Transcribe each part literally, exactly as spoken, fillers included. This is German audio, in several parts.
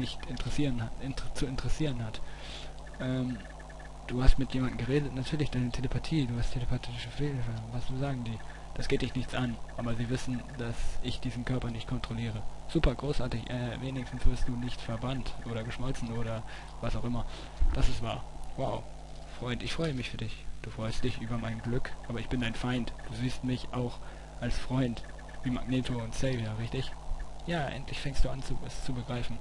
nicht interessieren hat, inter zu interessieren hat. Ähm, du hast mit jemandem geredet, natürlich deine Telepathie, du hast telepathische Fehler, was sagen die? Das geht dich nichts an, aber sie wissen, dass ich diesen Körper nicht kontrolliere. Super, großartig, äh, wenigstens wirst du nicht verbannt oder geschmolzen oder was auch immer. Das ist wahr. Wow. Freund, ich freue mich für dich. Du freust dich über mein Glück, aber ich bin dein Feind. Du siehst mich auch als Freund, wie Magneto und Xavier, richtig? Ja, endlich fängst du an, zu, es zu begreifen.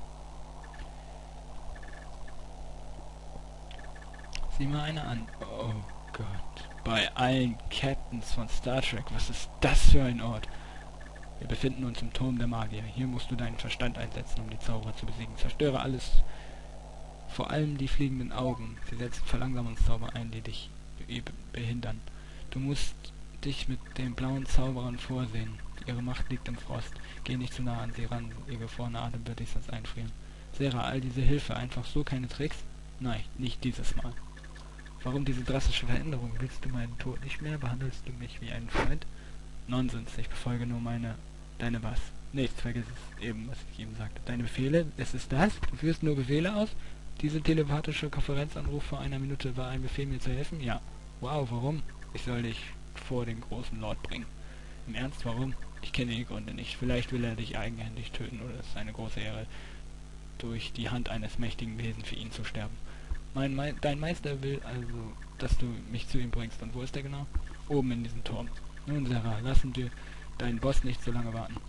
Sieh mal eine an. Oh Gott. Bei allen Captains von Star Trek, was ist das für ein Ort? Wir befinden uns im Turm der Magier. Hier musst du deinen Verstand einsetzen, um die Zauberer zu besiegen. Zerstöre alles, vor allem die fliegenden Augen. Sie setzen Verlangsamungszauber ein, die dich be behindern. Du musst dich mit den blauen Zauberern vorsehen. Ihre Macht liegt im Frost. Geh nicht zu nah an sie ran. Ihr gefrorener Atem wird dich sonst einfrieren. Sarah, all diese Hilfe, einfach so keine Tricks? Nein, nicht dieses Mal. Warum diese drastische Veränderung? Willst du meinen Tod nicht mehr? Behandelst du mich wie einen Freund? Nonsens, ich befolge nur meine... Deine was? Nichts, vergiss es eben, was ich eben sagte. Deine Befehle? Es ist das? Du führst nur Befehle aus? Diese telepathische Konferenzanruf vor einer Minute war ein Befehl, mir zu helfen? Ja. Wow, warum? Ich soll dich vor den großen Lord bringen. Im Ernst, warum? Ich kenne die Gründe nicht. Vielleicht will er dich eigenhändig töten oder es ist eine große Ehre, durch die Hand eines mächtigen Wesens für ihn zu sterben. Mein, mein, dein Meister will also, dass du mich zu ihm bringst. Und wo ist er genau? Oben in diesem Turm. Nun, Sarah, lassen wir deinen Boss nicht so lange warten.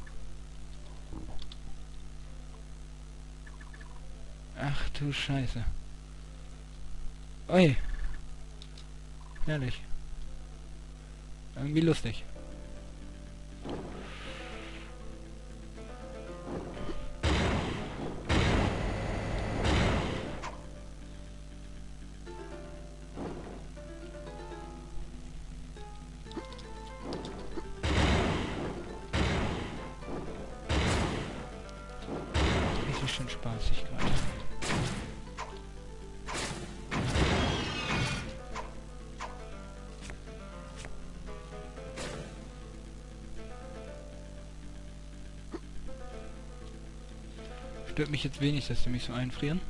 Ach du Scheiße. Oi. Herrlich. Irgendwie lustig. Richtig schön spaßig gerade. Stört mich jetzt wenig, dass sie mich so einfrieren.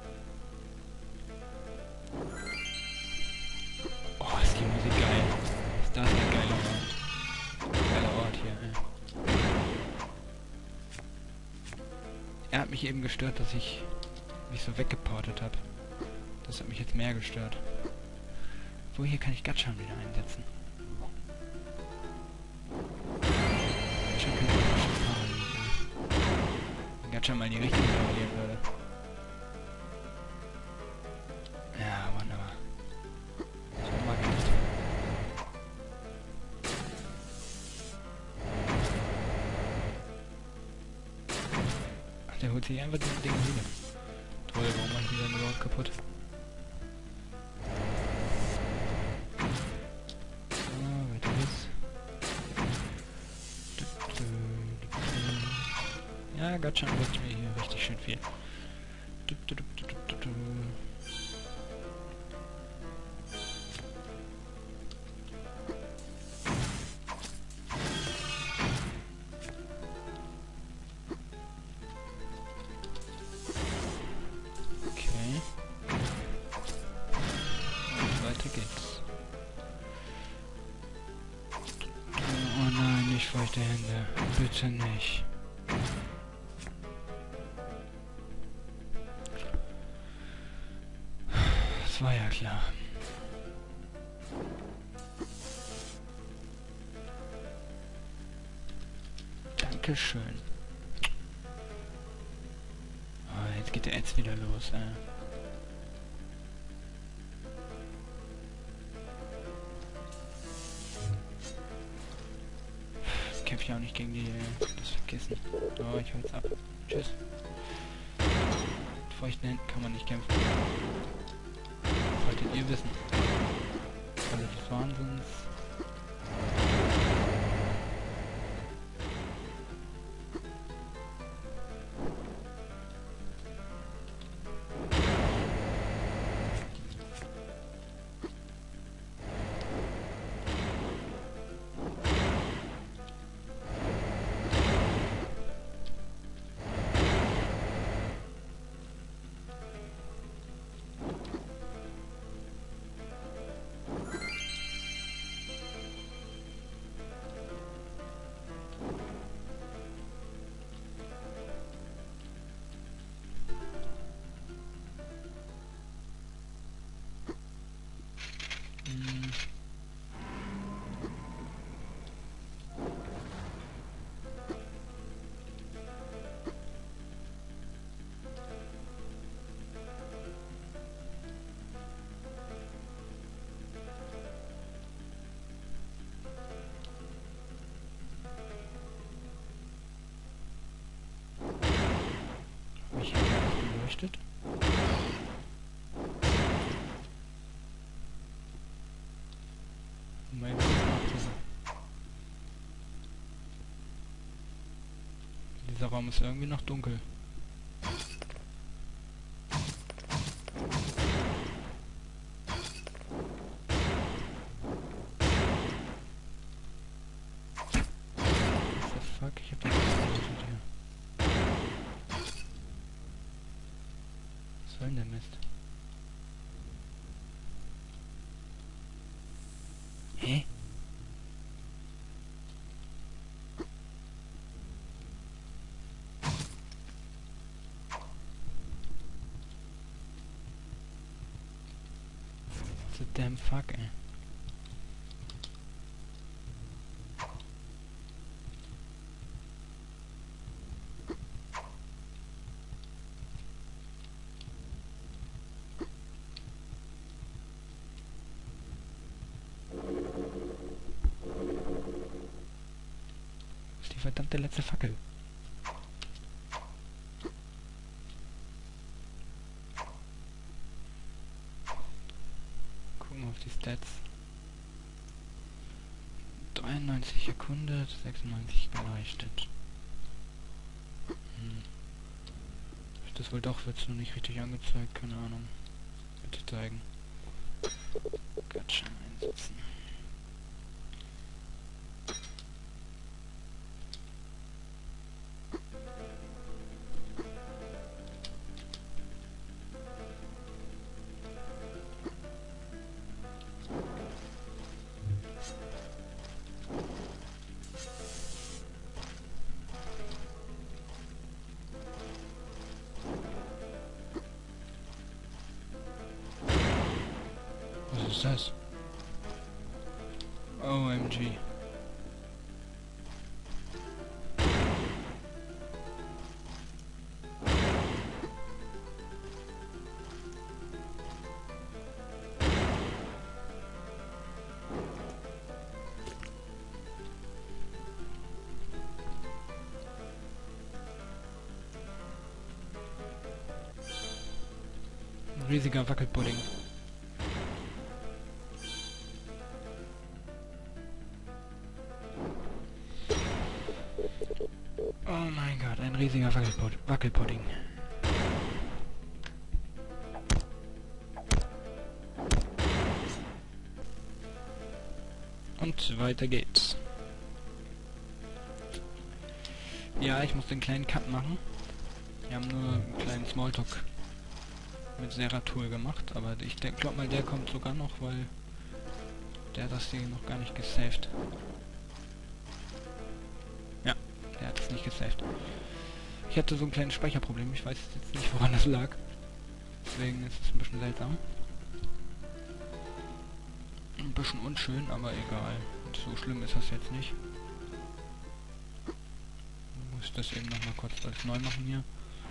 Oh, ist die Musik geil. Ist das ein geiler Ort. Geiler Ort hier, ey. Er hat mich eben gestört, dass ich mich so weggeportet habe. Das hat mich jetzt mehr gestört. Wo hier kann ich Gatschan wieder einsetzen? Gatschan könnte ich auch schon parallel. Wenn Gatschan mal die richtige parallelen würde. Ja, wunderbar. So mag ich das. Ach, der holt sich einfach diese Dinge wieder. Toll, warum mache ich die dann überhaupt kaputt? So, weiter geht's. Ja, Gatschan wird mir hier richtig schön viel. Okay. Und weiter geht's. Oh nein, nicht feuchte Hände. Bitte nicht. Das war ja klar. Dankeschön. Oh, jetzt geht der Ads wieder los, äh. Das kämpfe ich auch nicht gegen die, äh, das vergessen. Oh, ich hol's ab. Tschüss. Mit feuchten Händen kann man nicht kämpfen. Solltet ihr wissen. Falle des Wahnsinns. beleuchtet. Mein Dieser Raum ist irgendwie noch dunkel. Fuck, ich hab den beleuchtet hier. Was soll denn der Mist? Hä? What the damn fuck, ey? Die verdammte letzte Fackel. Gucken wir auf die Stats. dreiundneunzig erkundet, sechsundneunzig beleuchtet. Hm. Ist das wohl doch, wird es nur nicht richtig angezeigt, keine Ahnung. Bitte zeigen. Gotcha, einsetzen. Was ist das? O M G. Ein riesiger Wackelpudding. Oh mein Gott, ein riesiger Wackelpud Wackelpudding. Und weiter geht's. Ja, ich muss den kleinen Cut machen. Wir haben nur einen kleinen Smalltalk mit Zeratul gemacht, aber ich glaube mal, der kommt sogar noch, weil der hat das hier noch gar nicht gesaved. Ja, der hat es nicht gesaved. Ich hatte so ein kleines Speicherproblem, ich weiß jetzt nicht, woran das lag. Deswegen ist es ein bisschen seltsam. Ein bisschen unschön, aber egal. So schlimm ist das jetzt nicht. Ich muss das eben nochmal kurz alles neu machen hier.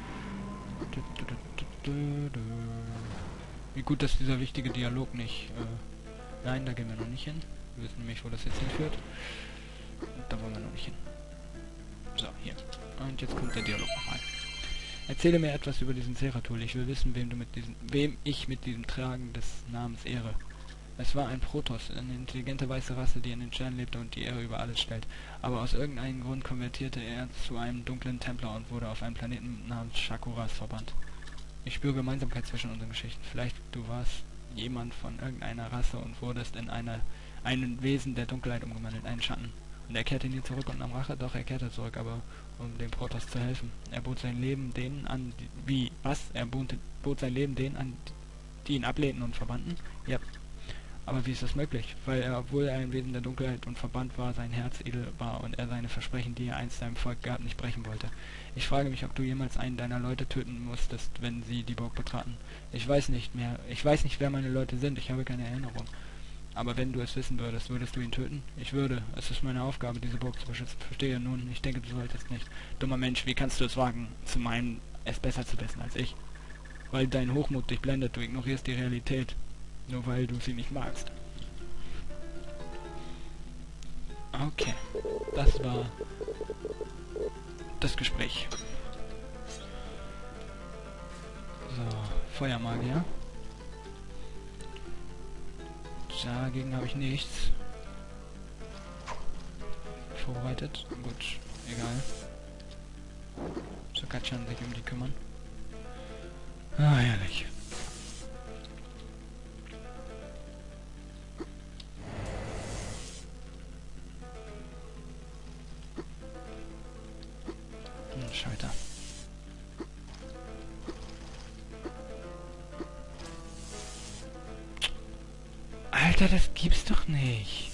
Wie gut, dass dieser wichtige Dialog nicht... Äh, nein, da gehen wir noch nicht hin. Wir wissen nämlich, wo das jetzt hinführt. Und da wollen wir noch nicht hin. So, hier. Und jetzt kommt der Dialog nochmal. Erzähle mir etwas über diesen Zeratul. Ich will wissen, wem du mit diesem, wem ich mit diesem Tragen des Namens ehre. Es war ein Protoss, eine intelligente weiße Rasse, die in den Sternen lebte und die Ehre über alles stellt. Aber aus irgendeinem Grund konvertierte er zu einem dunklen Templer und wurde auf einen Planeten namens Shakuras verbannt. Ich spüre Gemeinsamkeit zwischen unseren Geschichten. Vielleicht du warst jemand von irgendeiner Rasse und wurdest in eine, ein Wesen der Dunkelheit umgewandelt, einen Schatten. Und er kehrte nie zurück und nahm Rache, doch er kehrte zurück, aber um dem Protoss zu helfen. Er bot sein Leben denen an, die, wie, was? Er bot, bot sein Leben denen an, die ihn ablehnten und verbannten? Ja. Aber wie ist das möglich? Weil er, obwohl er ein Wesen der Dunkelheit und verbannt war, sein Herz edel war und er seine Versprechen, die er einst seinem Volk gab, nicht brechen wollte. Ich frage mich, ob du jemals einen deiner Leute töten musstest, wenn sie die Burg betraten. Ich weiß nicht mehr, ich weiß nicht, wer meine Leute sind, ich habe keine Erinnerung. Aber wenn du es wissen würdest, würdest du ihn töten? Ich würde. Es ist meine Aufgabe, diese Burg zu beschützen. Verstehe nun, ich denke, du solltest nicht. Dummer Mensch, wie kannst du es wagen, zu meinen, es besser zu wissen als ich? Weil dein Hochmut dich blendet, du ignorierst die Realität. Nur weil du sie nicht magst. Okay. Das war das Gespräch. Feuermagier. Dagegen habe ich nichts vorbereitet. Gut, egal. So kann schon sich um die kümmern. Ah, herrlich. Hm, Schalter. Alter, das gibt's doch nicht.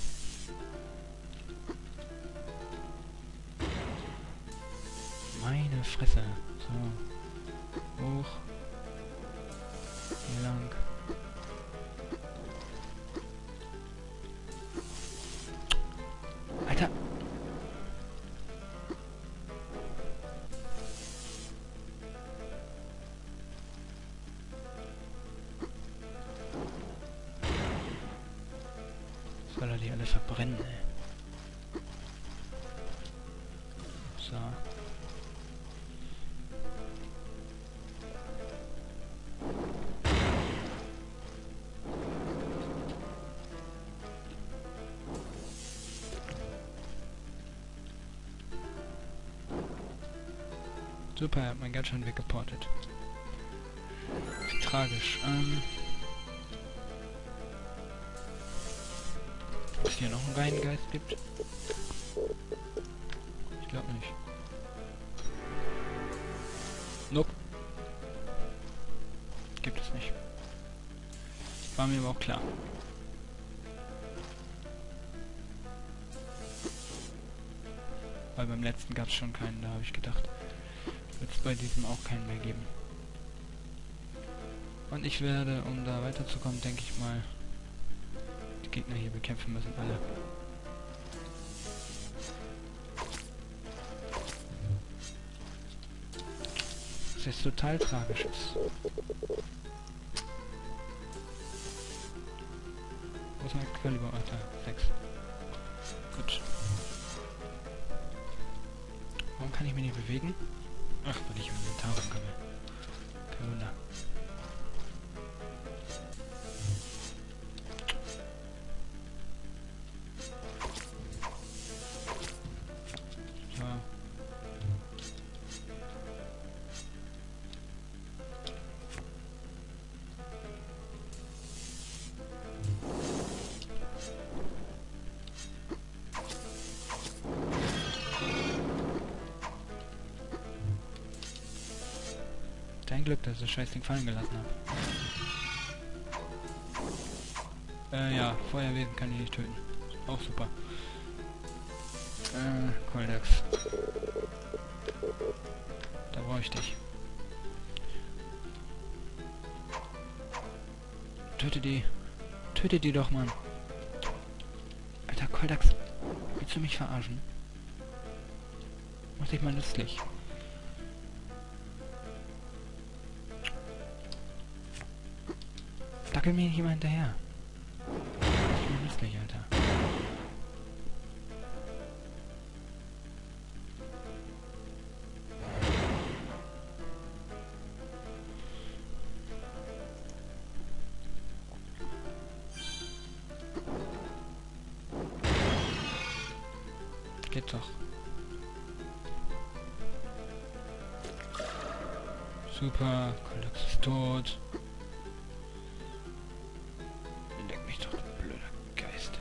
Meine Fresse. So. Hoch. Hier lang. Alter. Soll er die alle verbrennen, ey. So. Super, er hat mein Geld schon weggeportet. Wie tragisch. Ähm... Ob es hier noch einen Reihengeist gibt? Ich glaube nicht. Nope. Gibt es nicht. War mir aber auch klar. Weil beim letzten gab es schon keinen, da habe ich gedacht, wird es bei diesem auch keinen mehr geben. Und ich werde, um da weiterzukommen, denke ich mal, die Gegner hier bekämpfen müssen, alle. Was jetzt total tragisch ist. Wo ist mein Quellüber? Ach, da, sechs. Gut. Warum kann ich mich nicht bewegen? Ach, weil ich im Inventar rumkomme. Kein Wunder. So. Dein Glück, dass ich das Scheißding fallen gelassen habe. Äh, ja, Feuerwesen kann ich nicht töten. Auch super. Äh, Coldex. Da brauche ich dich. Töte die. Töte die doch, Mann. Alter, Coldex. Willst du mich verarschen? Mach dich mal nützlich. Dackel mir nicht immer hinterher. Ich bin nützlich, Alter. Geht doch. Super, Coldex ist tot. Leck mich doch, du blöder Geist.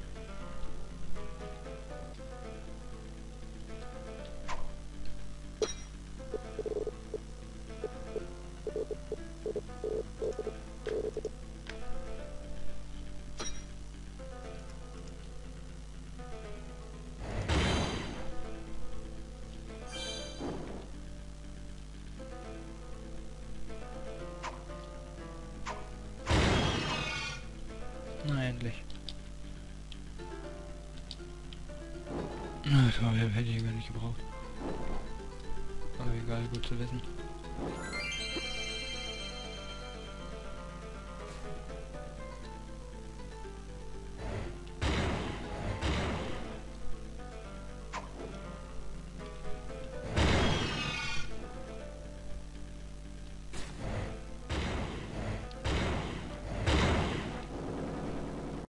Na, endlich. Na, das hätte ich gar nicht gebraucht. Aber egal, gut zu wissen.